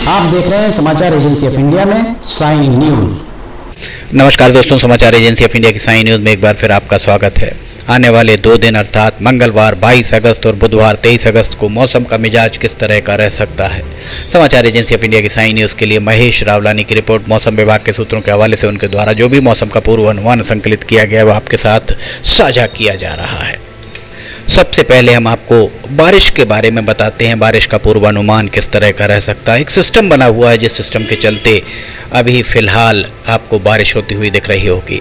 आप देख रहे हैं समाचार एजेंसी ऑफ इंडिया में साइन न्यूज। नमस्कार दोस्तों, समाचार एजेंसी ऑफ इंडिया की साइन न्यूज में एक बार फिर आपका स्वागत है। आने वाले 2 दिन अर्थात मंगलवार 22 अगस्त और बुधवार 23 अगस्त को मौसम का मिजाज किस तरह का रह सकता है। समाचार एजेंसी ऑफ इंडिया की साइन न्यूज के लिए महेश रावलानी की रिपोर्ट। मौसम विभाग के सूत्रों के हवाले से उनके द्वारा जो भी मौसम का पूर्वानुमान संकलित किया गया है वो आपके साथ साझा किया जा रहा है। सबसे पहले हम आपको बारिश के बारे में बताते हैं। बारिश का पूर्वानुमान किस तरह का रह सकता है। एक सिस्टम बना हुआ है जिस सिस्टम के चलते अभी फिलहाल आपको बारिश होती हुई दिख रही होगी।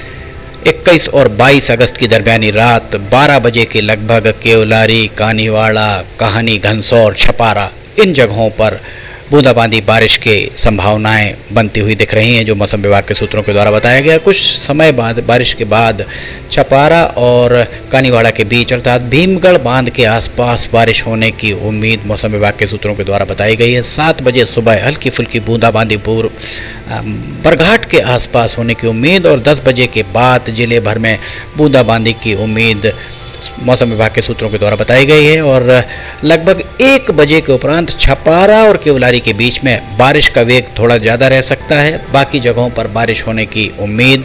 21 और 22 अगस्त की दरमियानी रात 12 बजे के लगभग केवलारी, कानीवाड़ा, कहानी, घनसौर, छपारा इन जगहों पर बूंदाबांदी बारिश के संभावनाएं बनती हुई दिख रही हैं, जो मौसम विभाग के सूत्रों के द्वारा बताया गया। कुछ समय बाद बारिश के बाद छपारा और कानीवाड़ा के बीच अर्थात भीमगढ़ बांध के आसपास बारिश होने की उम्मीद मौसम विभाग के सूत्रों के द्वारा बताई गई है। 7 बजे सुबह हल्की फुल्की बूंदाबांदी बरघाट के आसपास होने की उम्मीद और 10 बजे के बाद जिले भर में बूंदाबांदी की उम्मीद मौसम विभाग के सूत्रों के द्वारा बताई गई है। और लगभग 1 बजे के उपरांत छपारा और केवलारी के बीच में बारिश का वेग थोड़ा ज़्यादा रह सकता है। बाकी जगहों पर बारिश होने की उम्मीद।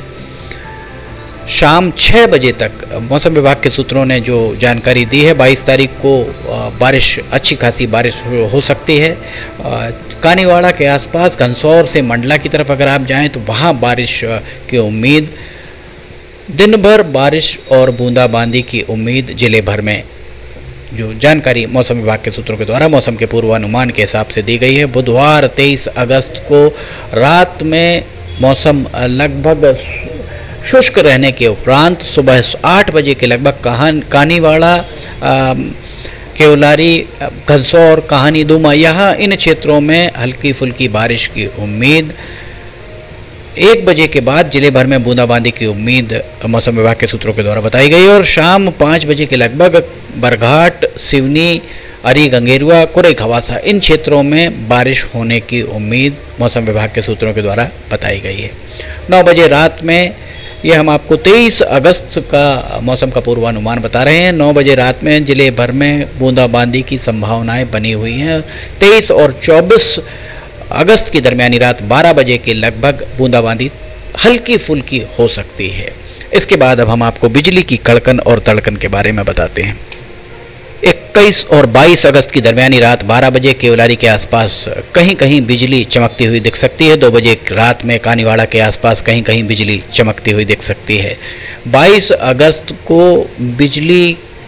शाम 6 बजे तक मौसम विभाग के सूत्रों ने जो जानकारी दी है, 22 तारीख को बारिश, अच्छी खासी बारिश हो सकती है। कानीवाड़ा के आसपास घनसौर से मंडला की तरफ अगर आप जाएं तो वहाँ बारिश की उम्मीद। दिन भर बारिश और बूंदाबांदी की उम्मीद जिले भर में, जो जानकारी मौसम विभाग के सूत्रों के द्वारा मौसम के पूर्वानुमान के हिसाब से दी गई है। बुधवार 23 अगस्त को रात में मौसम लगभग शुष्क रहने के उपरांत सुबह 8 बजे के लगभग कानीवाड़ा, केवलारी, घनसौर, कहानी, दुमा, यहाँ इन क्षेत्रों में हल्की फुल्की बारिश की उम्मीद। 1 बजे के बाद जिले भर में बूंदाबांदी की उम्मीद मौसम विभाग के सूत्रों के द्वारा बताई गई और शाम 5 बजे के लगभग बरघाट, सिवनी, अरी, गंगेरुआ, कुरई, खवासा इन क्षेत्रों में बारिश होने की उम्मीद मौसम विभाग के सूत्रों के द्वारा बताई गई है। 9 बजे रात में, ये हम आपको 23 अगस्त का मौसम का पूर्वानुमान बता रहे हैं। 9 बजे रात में जिले भर में बूंदाबांदी की संभावनाएं बनी हुई हैं। 23 और 24 अगस्त की दरमियानी रात 12 बजे के लगभग बूंदाबांदी हल्की फुल्की हो सकती है। इसके बाद अब हम आपको बिजली की कड़कन और तड़कन के बारे में बताते हैं। 21 और 22 अगस्त की दरमियानी रात 12 बजे केवलारी के आसपास कहीं कहीं बिजली चमकती हुई दिख सकती है। 2 बजे रात में कानीवाड़ा के आसपास कहीं कहीं बिजली चमकती हुई दिख सकती है। 22 अगस्त को बिजली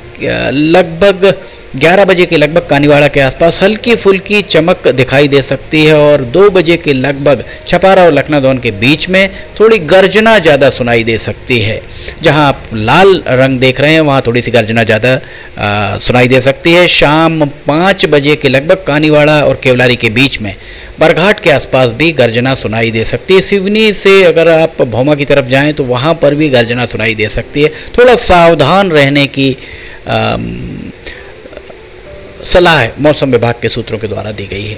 लगभग 11 बजे के लगभग कानीवाड़ा के आसपास हल्की फुल्की चमक दिखाई दे सकती है और 2 बजे के लगभग छपारा और लखनादौन के बीच में थोड़ी गर्जना ज़्यादा सुनाई दे सकती है। जहां आप लाल रंग देख रहे हैं वहां थोड़ी सी गर्जना ज़्यादा सुनाई दे सकती है। शाम 5 बजे के लगभग कानीवाड़ा और केवलारी के बीच में बरघाट के आसपास भी गर्जना सुनाई दे सकती है। सिवनी से अगर आप भौमा की तरफ जाएं तो वहां पर भी गर्जना सुनाई दे सकती है। थोड़ा सावधान रहने की सलाह मौसम विभाग के सूत्रों के द्वारा दी गई है।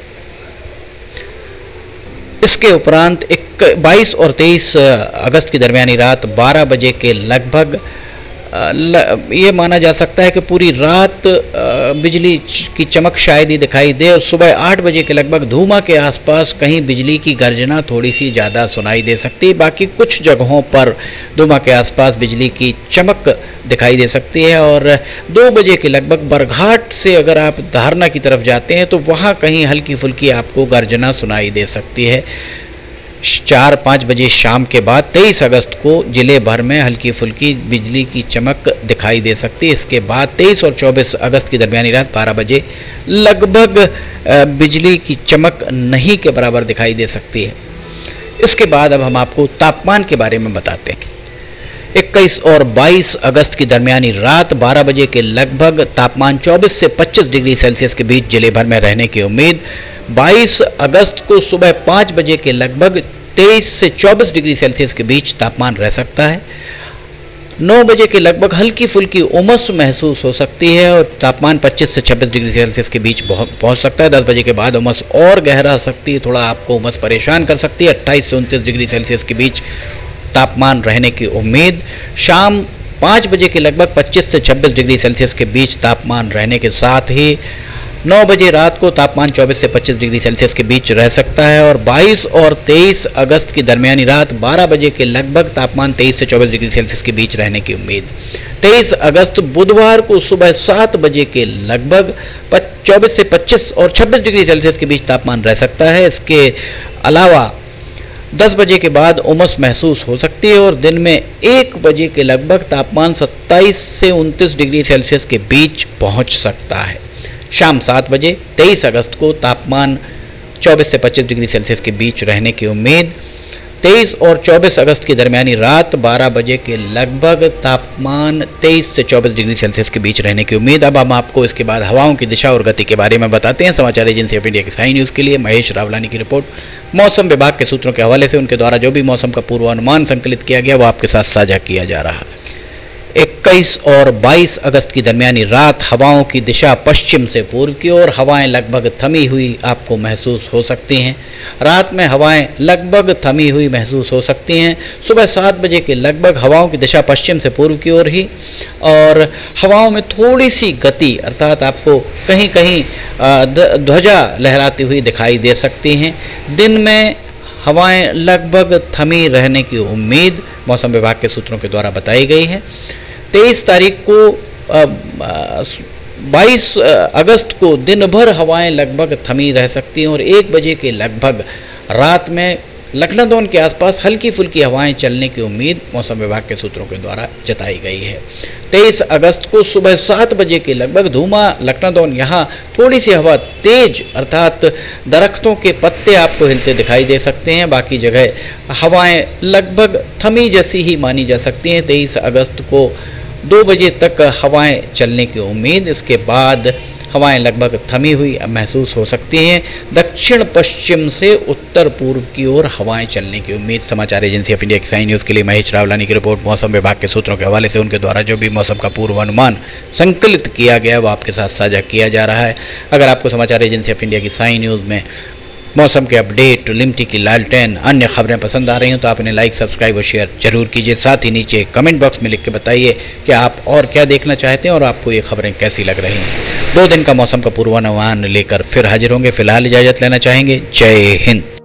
इसके उपरांत 22 और 23 अगस्त की दरमियानी रात 12 बजे के लगभग ये माना जा सकता है कि पूरी रात बिजली की चमक शायद ही दिखाई दे और सुबह 8 बजे के लगभग धूमा के आसपास कहीं बिजली की गर्जना थोड़ी सी ज़्यादा सुनाई दे सकती है। बाकी कुछ जगहों पर धूमा के आसपास बिजली की चमक दिखाई दे सकती है। और 2 बजे के लगभग बरघाट से अगर आप धारणा की तरफ जाते हैं तो वहाँ कहीं हल्की फुल्की आपको गर्जना सुनाई दे सकती है। 4-5 बजे शाम के बाद 23 अगस्त को जिले भर में हल्की फुल्की बिजली की चमक दिखाई दे सकती है। इसके बाद 23 और 24 अगस्त की दरमियानी रात 12 बजे लगभग बिजली की चमक नहीं के बराबर दिखाई दे सकती है। इसके बाद अब हम आपको तापमान के बारे में बताते हैं। 21 और 22 अगस्त की दरमियानी रात 12 बजे के लगभग तापमान 24 से 25 डिग्री सेल्सियस के बीच जिले भर में रहने की उम्मीद। 22 अगस्त को सुबह 5 बजे के लगभग 23 से 24 डिग्री सेल्सियस के बीच तापमान रह सकता है। 9 बजे के लगभग हल्की फुल्की उमस महसूस हो सकती है और तापमान 25 से 26 डिग्री सेल्सियस के बीच पहुंच सकता है। 10 बजे के बाद उमस और गहरा सकती है, थोड़ा आपको उमस परेशान कर सकती है। 28 से 29 डिग्री सेल्सियस के बीच तापमान रहने की उम्मीद। शाम 5 बजे के लगभग 25 से 26 डिग्री सेल्सियस के बीच तापमान रहने के साथ ही 9 बजे रात को तापमान 24 से 25 डिग्री सेल्सियस के बीच रह सकता है और 22 और 23 अगस्त की दरमियानी रात 12 बजे के लगभग तापमान 23 से 24 डिग्री सेल्सियस के बीच रहने की उम्मीद। 23 अगस्त बुधवार को सुबह 7 बजे के लगभग 24 से 25 और 26 डिग्री सेल्सियस के बीच तापमान रह सकता है। इसके अलावा 10 बजे के बाद उमस महसूस हो सकती है और दिन में 1 बजे के लगभग तापमान 27 से 29 डिग्री सेल्सियस के बीच पहुंच सकता है। शाम 7 बजे 23 अगस्त को तापमान 24 से 25 डिग्री सेल्सियस के बीच रहने की उम्मीद। 23 और 24 अगस्त की दरमियानी रात 12 बजे के लगभग तापमान 23 से 24 डिग्री सेल्सियस के बीच रहने की उम्मीद। अब हम आपको इसके बाद हवाओं की दिशा और गति के बारे में बताते हैं। समाचार एजेंसी ऑफ इंडिया की साई न्यूज़ के लिए महेश रावलानी की रिपोर्ट। मौसम विभाग के सूत्रों के हवाले से उनके द्वारा जो भी मौसम का पूर्वानुमान संकलित किया गया वो आपके साथ साझा किया जा रहा है। 21 और 22 अगस्त की दरमियानी रात हवाओं की दिशा पश्चिम से पूर्व की ओर हवाएं लगभग थमी हुई आपको महसूस हो सकती हैं। रात में हवाएं लगभग थमी हुई महसूस हो सकती हैं। सुबह 7 बजे के लगभग हवाओं की दिशा पश्चिम से पूर्व की ओर ही और हवाओं में थोड़ी सी गति अर्थात आपको कहीं कहीं ध्वजा लहराती हुई दिखाई दे सकती हैं। दिन में हवाएं लगभग थमी रहने की उम्मीद मौसम विभाग के सूत्रों के द्वारा बताई गई है। 23 तारीख को 22 अगस्त को दिन भर हवाएं लगभग थमी रह सकती हैं और 1 बजे के लगभग रात में लखनऊ के आसपास हल्की फुल्की हवाएं चलने की उम्मीद मौसम विभाग के सूत्रों के द्वारा जताई गई है। 23 अगस्त को सुबह 7 बजे के लगभग धूमा लखनऊ यहाँ थोड़ी सी हवा तेज अर्थात दरख्तों के पत्ते आपको हिलते दिखाई दे सकते हैं। बाकी जगह हवाएं लगभग थमी जैसी ही मानी जा सकती हैं। 23 अगस्त को 2 बजे तक हवाएं चलने की उम्मीद। इसके बाद हवाएं लगभग थमी हुई महसूस हो सकती हैं। दक्षिण पश्चिम से उत्तर पूर्व की ओर हवाएं चलने की उम्मीद। समाचार एजेंसी ऑफ इंडिया की साई न्यूज़ के लिए महेश रावलानी की रिपोर्ट। मौसम विभाग के सूत्रों के हवाले से उनके द्वारा जो भी मौसम का पूर्वानुमान संकलित किया गया वो आपके साथ साझा किया जा रहा है। अगर आपको समाचार एजेंसी ऑफ इंडिया की साई न्यूज़ में मौसम के अपडेट, लिमटी की लालटेन, अन्य खबरें पसंद आ रही हैं तो आप इन्हें लाइक, सब्सक्राइब और शेयर जरूर कीजिए। साथ ही नीचे कमेंट बॉक्स में लिख के बताइए कि आप और क्या देखना चाहते हैं और आपको ये खबरें कैसी लग रही हैं। 2 दिन का मौसम का पूर्वानुमान लेकर फिर हाजिर होंगे। फिलहाल इजाज़त लेना चाहेंगे। जय हिंद।